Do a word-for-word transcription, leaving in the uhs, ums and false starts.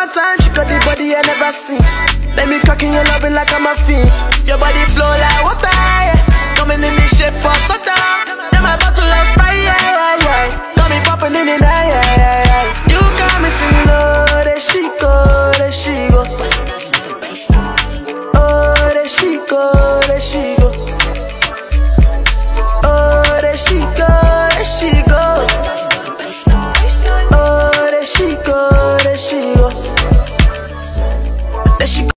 one time, she got the body I never seen. Let me cock in your loving like I'm a fiend. Your body flow like water, yeah. Coming in the shape of soda. Then my bottle of Sprite.